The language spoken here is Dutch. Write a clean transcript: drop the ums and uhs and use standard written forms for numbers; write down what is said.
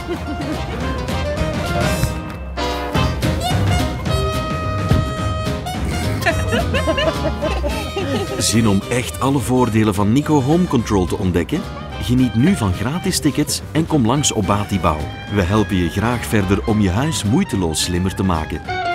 Zin om echt alle voordelen van Nico Home Control te ontdekken? Geniet nu van gratis tickets en kom langs op Batibouw. We helpen je graag verder om je huis moeiteloos slimmer te maken.